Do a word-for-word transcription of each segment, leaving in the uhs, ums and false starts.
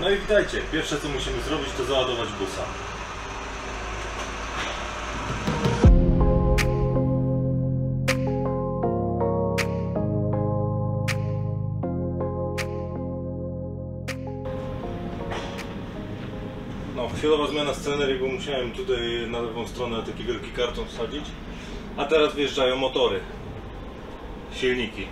No i witajcie, pierwsze co musimy zrobić to załadować busa. No, chwilowa zmiana scenerii, bo musiałem tutaj na lewą stronę taki wielki karton wsadzić. A teraz wjeżdżają motory, silniki.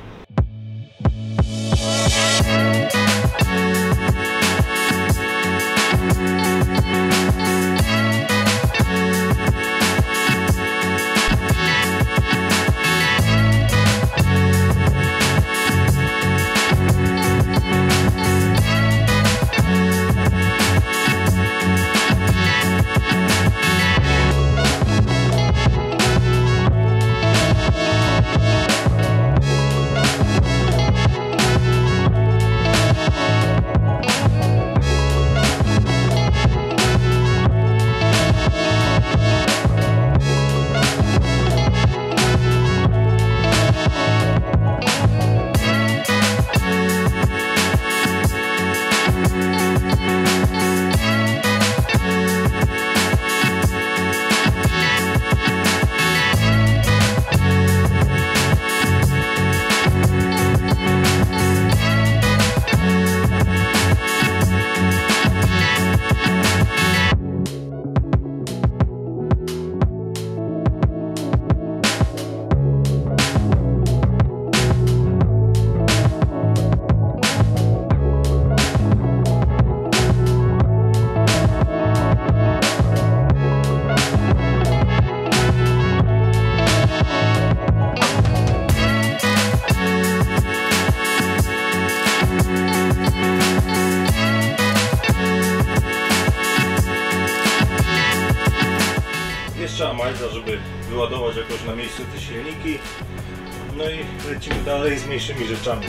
Trzeba majza, żeby wyładować jakoś na miejscu te silniki. No i lecimy dalej z mniejszymi rzeczami.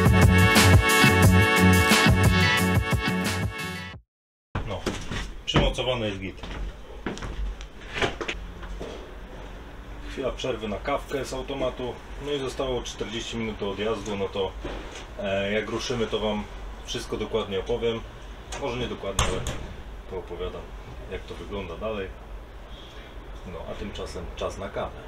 No, przymocowany jest git. Chwila przerwy na kawkę z automatu. No i zostało czterdzieści minut do odjazdu. No to e, jak ruszymy, to wam wszystko dokładnie opowiem. Może nie dokładnie, ale poopowiadam, jak to wygląda dalej. No, a tymczasem czas na kawę.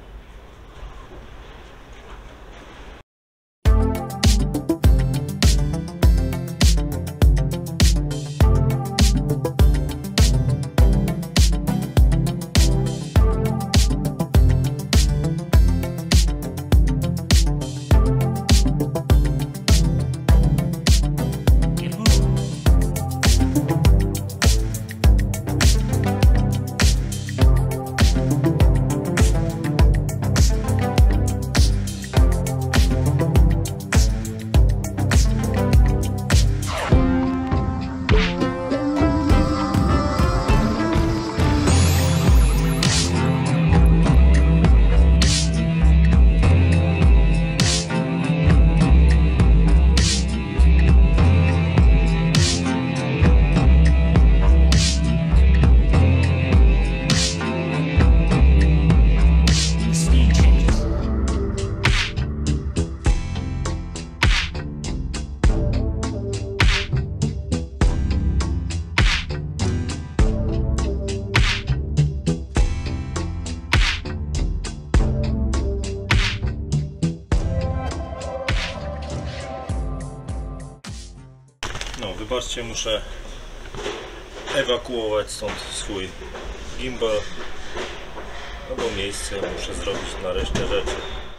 No, wybaczcie, muszę ewakuować stąd swój gimbal, no bo miejsce muszę zrobić na resztę rzeczy.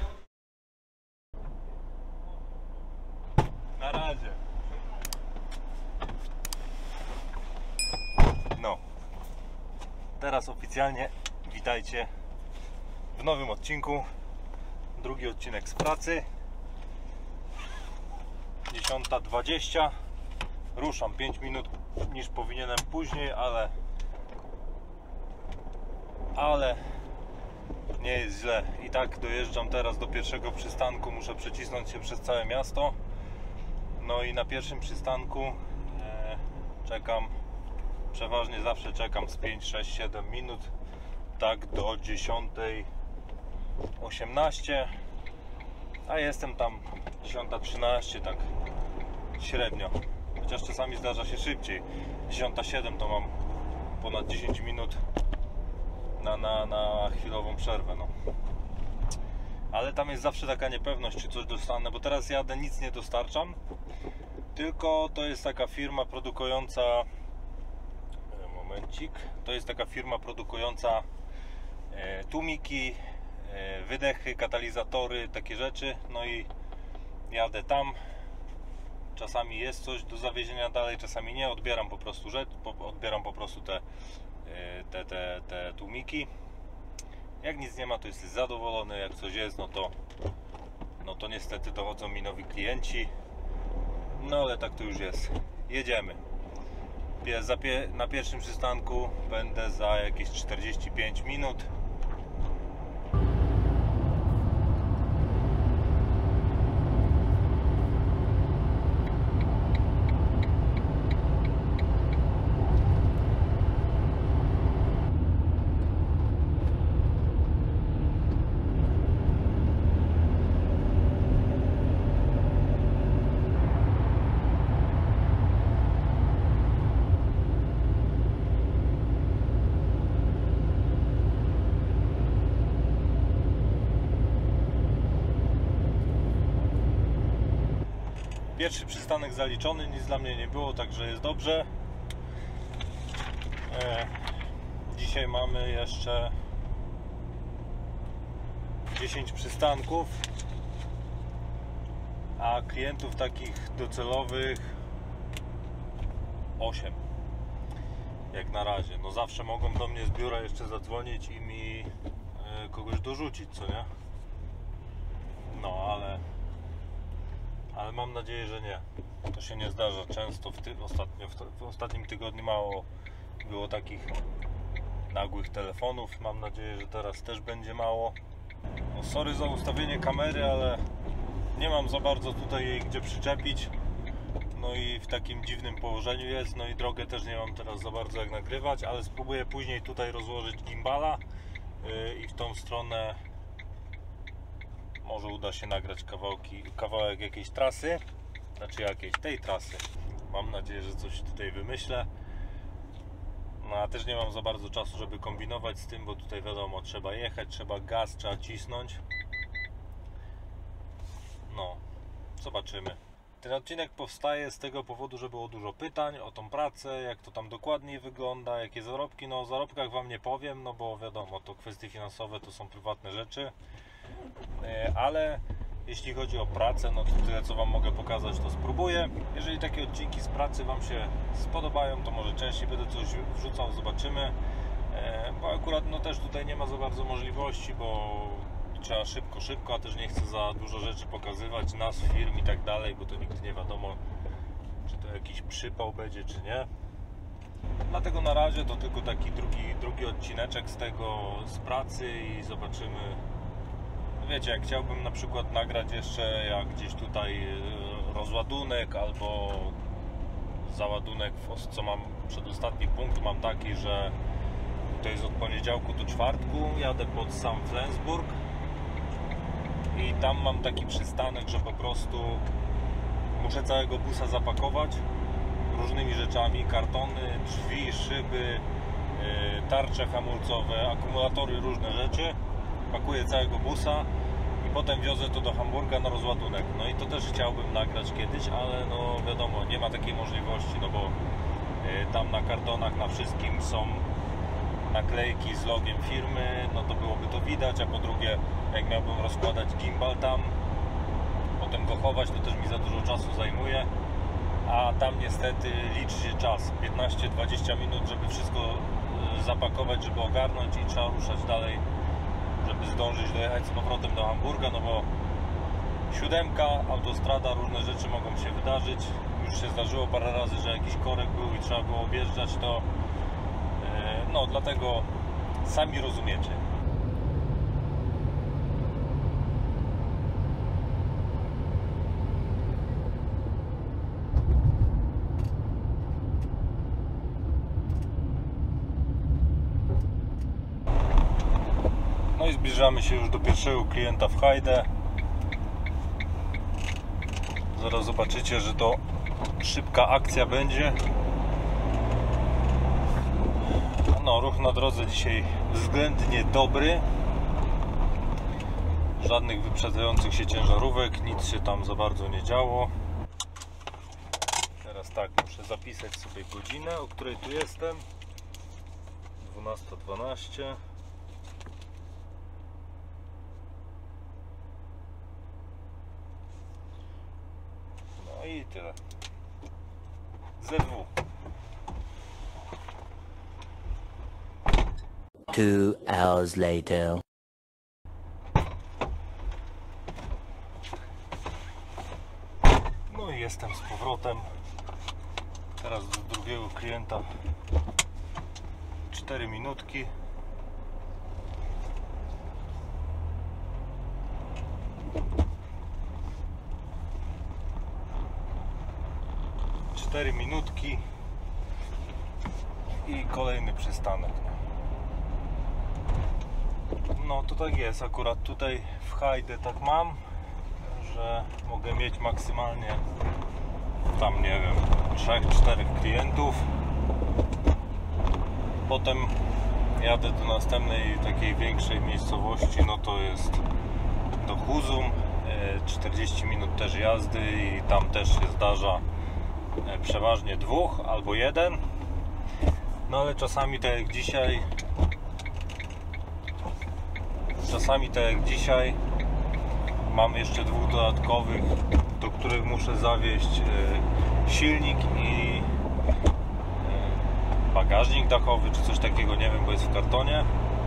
Na razie. No, teraz oficjalnie witajcie w nowym odcinku. Drugi odcinek z pracy. dziesiąta dwadzieścia. Ruszam pięć minut niż powinienem później, ale ale nie jest źle. I tak dojeżdżam teraz do pierwszego przystanku, muszę przecisnąć się przez całe miasto. No i na pierwszym przystanku e, czekam, przeważnie zawsze czekam z pięć, sześć, siedem minut, tak do dziesiątej osiemnaście, a jestem tam dziesiąta trzynaście, tak średnio. chociaż czasami zdarza się szybciej. dziesiąta siedem to mam ponad dziesięć minut na, na, na chwilową przerwę, no. Ale tam jest zawsze taka niepewność, czy coś dostanę, bo teraz jadę, nic nie dostarczam, tylko to jest taka firma produkująca, momencik, to jest taka firma produkująca e, tłumiki, e, wydechy, katalizatory, takie rzeczy, no i jadę tam, czasami jest coś do zawiezienia dalej, czasami nie, odbieram po prostu rzecz, po, odbieram po prostu te, e, te, te, te tłumiki. Jak nic nie ma, to jesteś zadowolony, jak coś jest, no to no to niestety dochodzą mi nowi klienci, no ale tak to już jest. Jedziemy. Na pierwszym przystanku będę za jakieś czterdzieści pięć minut. Pierwszy przystanek zaliczony, nic dla mnie nie było, także jest dobrze. E, dzisiaj mamy jeszcze dziesięć przystanków, a klientów takich docelowych osiem. Jak na razie. No zawsze mogą do mnie z biura jeszcze zadzwonić i mi e, kogoś dorzucić, co nie? No ale ale mam nadzieję, że nie. To się nie zdarza często. W, ty, ostatnio, w, w ostatnim tygodniu mało było takich nagłych telefonów. Mam nadzieję, że teraz też będzie mało. No, sorry za ustawienie kamery, ale nie mam za bardzo tutaj jej gdzie przyczepić. No i w takim dziwnym położeniu jest. No i drogę też nie mam teraz za bardzo jak nagrywać, ale spróbuję później tutaj rozłożyć gimbala yy, i w tą stronę może uda się nagrać kawałki, kawałek jakiejś trasy, znaczy jakiejś tej trasy. Mam nadzieję, że coś tutaj wymyślę. No a też nie mam za bardzo czasu, żeby kombinować z tym, bo tutaj wiadomo, trzeba jechać, trzeba gaz, trzeba cisnąć. No, zobaczymy. Ten odcinek powstaje z tego powodu, że było dużo pytań o tą pracę, jak to tam dokładniej wygląda, jakie zarobki. No o zarobkach wam nie powiem, no bo wiadomo, to kwestie finansowe to są prywatne rzeczy. Ale jeśli chodzi o pracę, no to tyle co wam mogę pokazać, to spróbuję. Jeżeli takie odcinki z pracy wam się spodobają, to może częściej będę coś wrzucał, zobaczymy. Bo akurat no też tutaj nie ma za bardzo możliwości, bo trzeba szybko, szybko, a też nie chcę za dużo rzeczy pokazywać, nazw firm i tak dalej, bo to nigdy nie wiadomo, czy to jakiś przypał będzie, czy nie. Dlatego na razie to tylko taki drugi, drugi odcineczek z tego, z pracy i zobaczymy. Wiecie, jak chciałbym na przykład nagrać jeszcze jak gdzieś tutaj rozładunek albo załadunek, co mam przedostatni punkt, mam taki, że to jest od poniedziałku do czwartku, jadę pod sam Flensburg i tam mam taki przystanek, że po prostu muszę całego busa zapakować różnymi rzeczami, kartony, drzwi, szyby, tarcze hamulcowe, akumulatory, różne rzeczy. Pakuję całego busa i potem wiozę to do Hamburga na rozładunek. No i to też chciałbym nagrać kiedyś, ale no wiadomo, nie ma takiej możliwości, no bo y, tam na kartonach, na wszystkim są naklejki z logiem firmy, no to byłoby to widać, a po drugie, jak miałbym rozkładać gimbal tam, potem go chować, to też mi za dużo czasu zajmuje, a tam niestety liczy się czas, piętnaście dwadzieścia minut, żeby wszystko y, zapakować, żeby ogarnąć i trzeba ruszać dalej, żeby zdążyć dojechać z powrotem do Hamburga, no bo siódemka, autostrada, różne rzeczy mogą się wydarzyć. Już się zdarzyło parę razy, że jakiś korek był i trzeba było objeżdżać, to no dlatego sami rozumiecie. No i zbliżamy się już do pierwszego klienta w Heide. Zaraz zobaczycie, że to szybka akcja będzie. No, ruch na drodze dzisiaj względnie dobry. Żadnych wyprzedzających się ciężarówek, nic się tam za bardzo nie działo. Teraz tak, muszę zapisać sobie godzinę, o której tu jestem. dwunasta dwanaście. No i tyle. Z W. Two hours later. No i jestem z powrotem. Teraz do drugiego klienta cztery minutki. cztery minutki i kolejny przystanek. No to tak jest, akurat tutaj w Hajdę tak mam, że mogę mieć maksymalnie tam, nie wiem, trzech czterech klientów. Potem jadę do następnej takiej większej miejscowości, no to jest do Huzum, czterdzieści minut też jazdy i tam też się zdarza przeważnie dwóch albo jeden. No ale czasami tak jak dzisiaj czasami tak jak dzisiaj mam jeszcze dwóch dodatkowych, do których muszę zawieźć silnik i bagażnik dachowy czy coś takiego, nie wiem, bo jest w kartonie.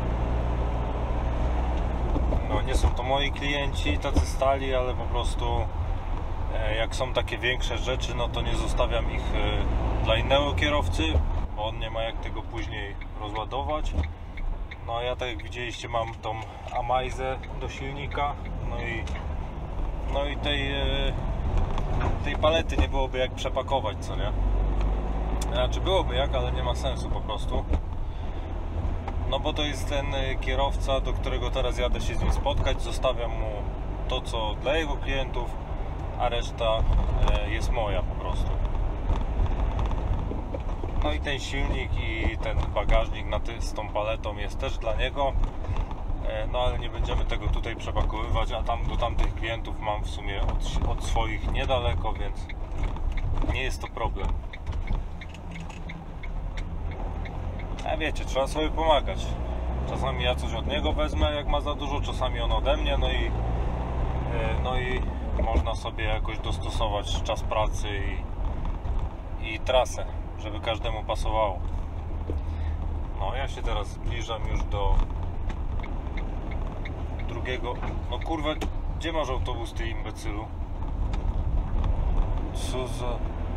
No nie są to moi klienci tacy stali, ale po prostu jak są takie większe rzeczy, no to nie zostawiam ich dla innego kierowcy, bo on nie ma jak tego później rozładować. No a ja, tak jak widzieliście, mam tą Amazę do silnika, no i no i tej tej palety nie byłoby jak przepakować, co nie? Znaczy byłoby jak, ale nie ma sensu po prostu. No bo to jest ten kierowca, do którego teraz jadę się z nim spotkać, zostawiam mu to, co dla jego klientów, a reszta jest moja po prostu. No i ten silnik i ten bagażnik na ty, z tą paletą jest też dla niego. No ale nie będziemy tego tutaj przepakowywać, a tam do tamtych klientów mam w sumie od, od swoich niedaleko, więc nie jest to problem. A wiecie, trzeba sobie pomagać. Czasami ja coś od niego wezmę, jak ma za dużo, czasami on ode mnie, no i no i można sobie jakoś dostosować czas pracy i, i trasę, żeby każdemu pasowało. No ja się teraz zbliżam już do drugiego. No kurwa, gdzie masz autobus, ty imbecylu? Co za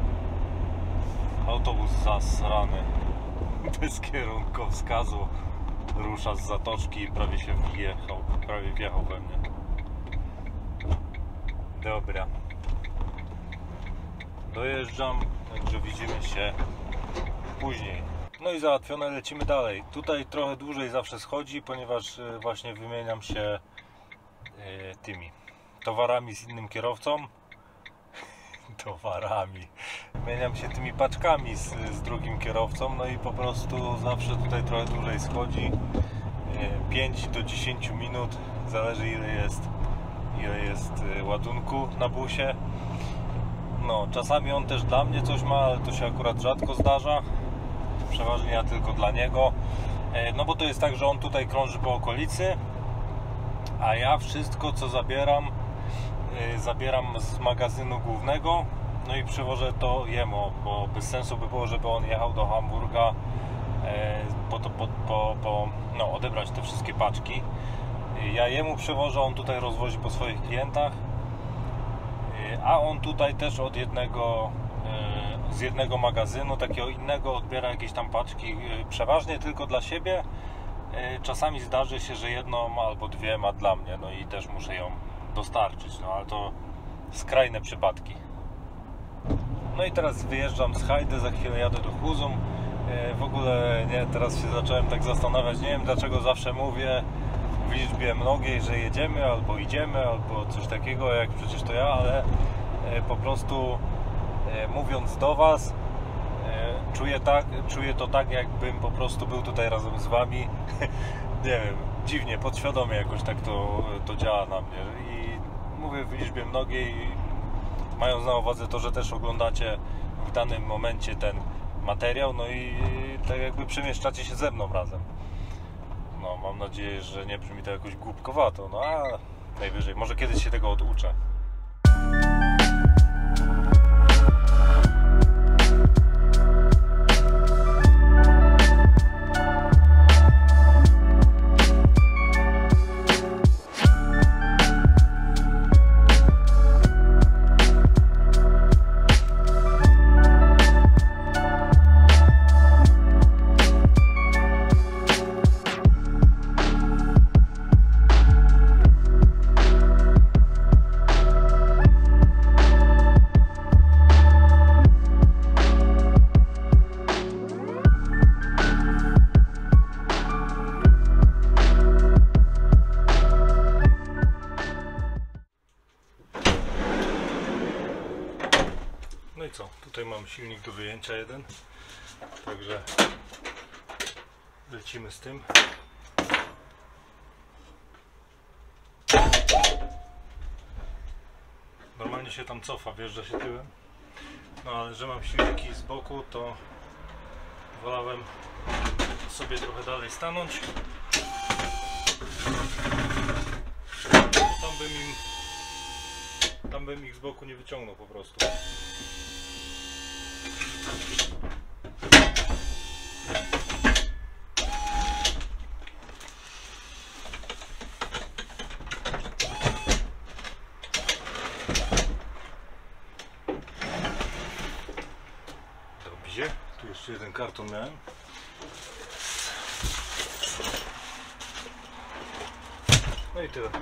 autobus zasrany. Bez kierunkowskazu rusza z zatoczki i prawie się wjechał, prawie wjechał we mnie. Dobra, dojeżdżam, także widzimy się później. No i załatwione, lecimy dalej. Tutaj trochę dłużej zawsze schodzi, ponieważ właśnie wymieniam się tymi towarami z innym kierowcą. Towarami. Wymieniam się tymi paczkami z, z drugim kierowcą, no i po prostu zawsze tutaj trochę dłużej schodzi. pięć do dziesięciu minut, zależy ile jest ile jest ładunku na busie. No, czasami on też dla mnie coś ma, ale to się akurat rzadko zdarza. Przeważnie ja tylko dla niego. No bo to jest tak, że on tutaj krąży po okolicy, a ja wszystko, co zabieram, zabieram z magazynu głównego, no i przywożę to jemu, bo bez sensu by było, żeby on jechał do Hamburga po to, po, po, po, no, odebrać te wszystkie paczki. Ja jemu przywożę, on tutaj rozwozi po swoich klientach, a on tutaj też od jednego z jednego magazynu, takiego innego, odbiera jakieś tam paczki, przeważnie tylko dla siebie. Czasami zdarzy się, że jedną albo dwie ma dla mnie, no i też muszę ją dostarczyć, no ale to skrajne przypadki. No i teraz wyjeżdżam z Hajdy, za chwilę jadę do Huzum. W ogóle nie, teraz się zacząłem tak zastanawiać, nie wiem dlaczego zawsze mówię w liczbie mnogiej, że jedziemy, albo idziemy, albo coś takiego, jak przecież to ja, ale po prostu e, mówiąc do Was, e, czuję, tak, czuję to tak, jakbym po prostu był tutaj razem z Wami. Nie wiem, dziwnie, podświadomie jakoś tak to, to działa na mnie. I mówię w liczbie mnogiej, mając na uwadze to, że też oglądacie w danym momencie ten materiał, no i tak jakby przemieszczacie się ze mną razem. No, mam nadzieję, że nie brzmi to jakoś głupkowato, no a najwyżej, może kiedyś się tego oduczę. No i co? Tutaj mam silnik do wyjęcia jeden, także lecimy z tym. Normalnie się tam cofa, wjeżdża się tyłem, no ale że mam silniki z boku, to wolałem sobie trochę dalej stanąć. Tam bym im Tam bym ich z boku nie wyciągnął po prostu. Dobrze, tu jeszcze jeden karton miałem. No i tyle.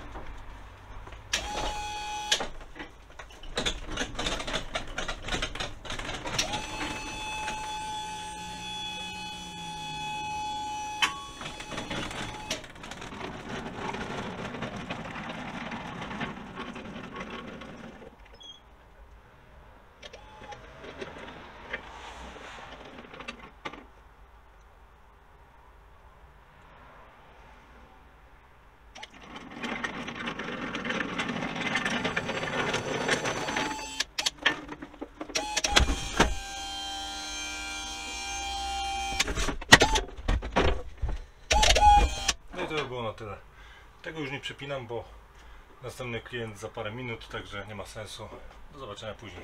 To by było na tyle. Tego już nie przepinam, bo następny klient za parę minut, także nie ma sensu. Do zobaczenia później.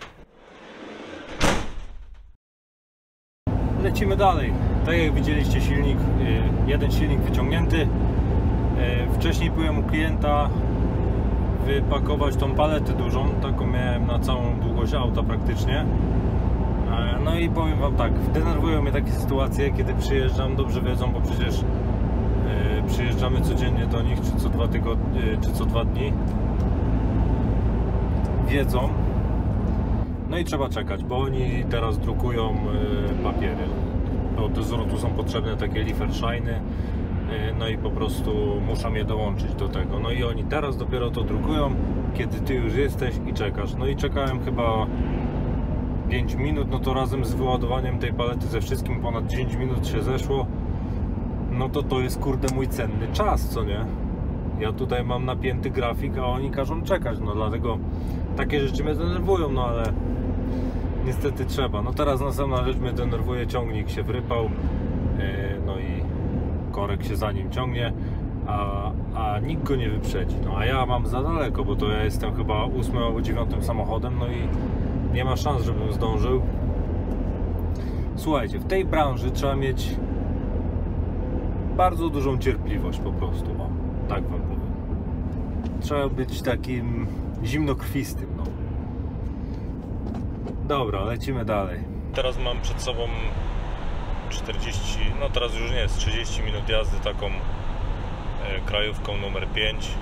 Lecimy dalej. Tak jak widzieliście, silnik, jeden silnik wyciągnięty. Wcześniej byłem u klienta wypakować tą paletę dużą, taką miałem na całą długość auta praktycznie. No i powiem Wam tak, denerwują mnie takie sytuacje, kiedy przyjeżdżam, dobrze wiedzą, bo przecież przyjeżdżamy codziennie do nich, czy co dwa tygodnie, czy co dwa dni. Wiedzą. No i trzeba czekać, bo oni teraz drukują papiery. Do zwrotu są potrzebne takie Lieferscheiny. No i po prostu muszą je dołączyć do tego. No i oni teraz dopiero to drukują, kiedy Ty już jesteś i czekasz. No i czekałem chyba pięć minut, no to razem z wyładowaniem tej palety ze wszystkim ponad dziesięć minut się zeszło. No to to jest, kurde, mój cenny czas, co nie? Ja tutaj mam napięty grafik, a oni każą czekać, no dlatego takie rzeczy mnie denerwują, no ale niestety trzeba. No teraz następna rzecz mnie denerwuje, ciągnik się wrypał, no i korek się za nim ciągnie, a, a nikt go nie wyprzedzi. No a ja mam za daleko, bo to ja jestem chyba ósmym albo dziewiątym samochodem, no i nie ma szans, żebym zdążył. Słuchajcie, w tej branży trzeba mieć bardzo dużą cierpliwość po prostu, o, tak Wam powiem. Trzeba być takim zimnokrwistym, no. Dobra, lecimy dalej. Teraz mam przed sobą czterdzieści, no teraz już nie jest, trzydzieści minut jazdy taką e, krajówką numer pięć.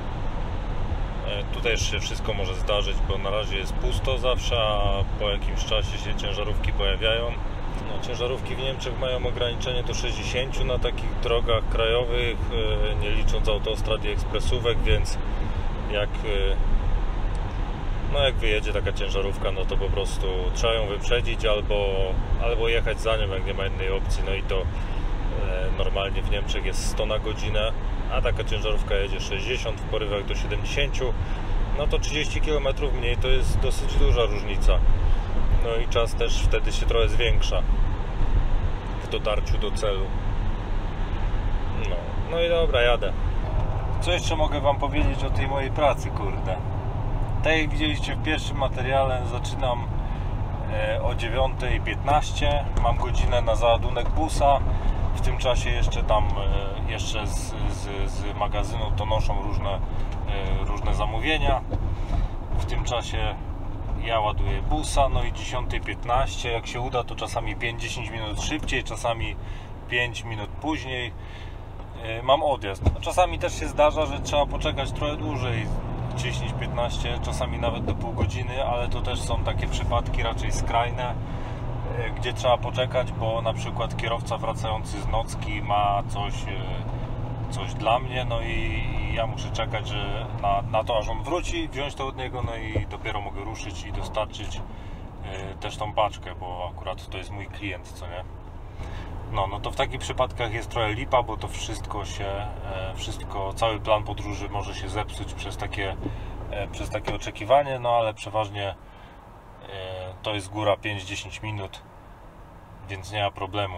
E, tutaj już się wszystko może zdarzyć, bo na razie jest pusto zawsze, a po jakimś czasie się ciężarówki pojawiają. No, ciężarówki w Niemczech mają ograniczenie do sześćdziesięciu na takich drogach krajowych, nie licząc autostrad i ekspresówek, więc jak No jak wyjedzie taka ciężarówka, no to po prostu trzeba ją wyprzedzić albo, albo jechać za nią, jak nie ma innej opcji. No i to e, normalnie w Niemczech jest sto na godzinę, a taka ciężarówka jedzie sześćdziesiąt, w porywach do siedemdziesięciu. No to trzydzieści kilometrów mniej to jest dosyć duża różnica. No i czas też wtedy się trochę zwiększa w dotarciu do celu. No, no i dobra, jadę. Co jeszcze mogę wam powiedzieć o tej mojej pracy, kurde? Tak jak widzieliście w pierwszym materiale, zaczynam o dziewiąta piętnaście, mam godzinę na załadunek busa. W tym czasie jeszcze tam jeszcze z, z, z magazynu to noszą różne, różne zamówienia. W tym czasie ja ładuję busa, no i dziesiąta piętnaście, jak się uda, to czasami pięć do dziesięciu minut szybciej, czasami pięć minut później mam odjazd. Czasami też się zdarza, że trzeba poczekać trochę dłużej, dziesięć piętnaście, czasami nawet do pół godziny, ale to też są takie przypadki raczej skrajne, gdzie trzeba poczekać, bo na przykład kierowca wracający z nocki ma coś, coś dla mnie, no i ja muszę czekać, że na, na to, aż on wróci, wziąć to od niego, no i dopiero mogę ruszyć i dostarczyć też tą paczkę, bo akurat to jest mój klient, co nie? No, no to w takich przypadkach jest trochę lipa, bo to wszystko się, wszystko, cały plan podróży może się zepsuć przez takie, przez takie oczekiwanie, no ale przeważnie to jest góra pięć do dziesięciu minut, więc nie ma problemu.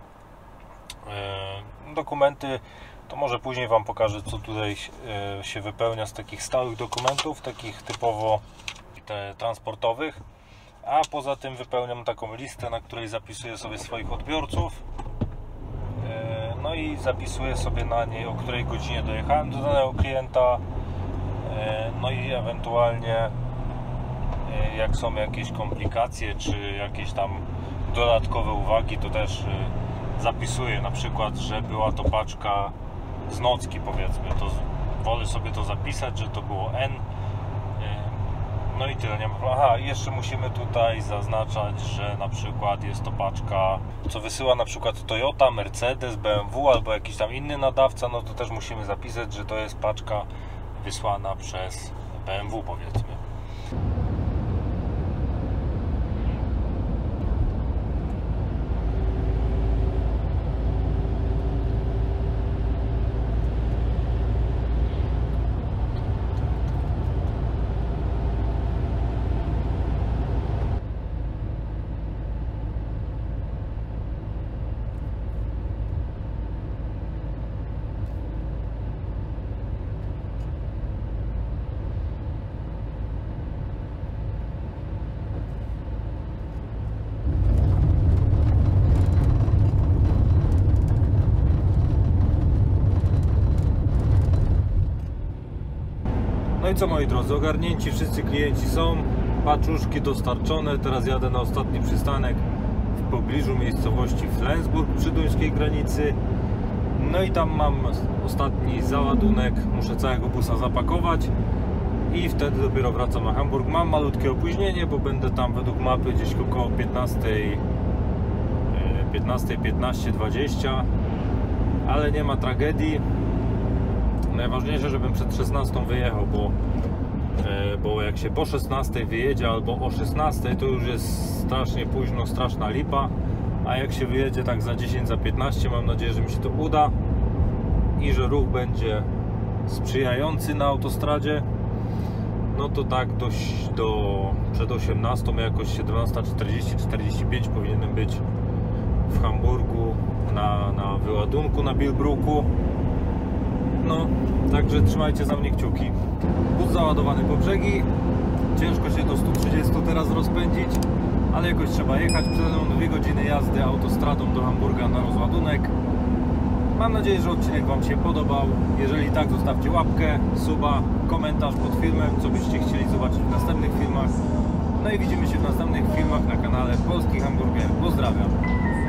Dokumenty to może później wam pokażę, co tutaj się wypełnia z takich stałych dokumentów, takich typowo te transportowych. A poza tym wypełniam taką listę, na której zapisuję sobie swoich odbiorców. No i zapisuję sobie na niej, o której godzinie dojechałem do danego klienta. No i ewentualnie jak są jakieś komplikacje, czy jakieś tam dodatkowe uwagi, to też zapisuję. Na przykład, że była to paczka z nocki, powiedzmy. To wolę sobie to zapisać, że to było N. No i tyle, nie ma problemu. Aha, jeszcze musimy tutaj zaznaczać, że na przykład jest to paczka, co wysyła na przykład Toyota, Mercedes, B M W albo jakiś tam inny nadawca, no to też musimy zapisać, że to jest paczka wysłana przez B M W, powiedzmy. No i co, moi drodzy, ogarnięci wszyscy klienci są, paczuszki dostarczone. Teraz jadę na ostatni przystanek w pobliżu miejscowości Flensburg przy duńskiej granicy. No i tam mam ostatni załadunek, muszę całego busa zapakować i wtedy dopiero wracam na Hamburg. Mam malutkie opóźnienie, bo będę tam według mapy gdzieś około piętnastej, piętnastej piętnaście, dwadzieścia, ale nie ma tragedii. Najważniejsze, żebym przed szesnastą wyjechał, bo, bo jak się po szesnastej wyjedzie albo o szesnastej, to już jest strasznie późno, straszna lipa. A jak się wyjedzie tak za dziesięć, za piętnaście, mam nadzieję, że mi się to uda i że ruch będzie sprzyjający na autostradzie, no to tak dość do przed osiemnastą, jakoś siedemnasta czterdzieści, czterdzieści pięć powinienem być w Hamburgu na, na wyładunku na Billbrucku. No, także trzymajcie za mnie kciuki. Bus załadowany po brzegi. Ciężko się do stu trzydziestu teraz rozpędzić, ale jakoś trzeba jechać. Przede mną dwie godziny jazdy autostradą do Hamburga na rozładunek. Mam nadzieję, że odcinek wam się podobał. Jeżeli tak, zostawcie łapkę, suba, komentarz pod filmem, co byście chcieli zobaczyć w następnych filmach. No i widzimy się w następnych filmach na kanale Polski Hamburger. Pozdrawiam.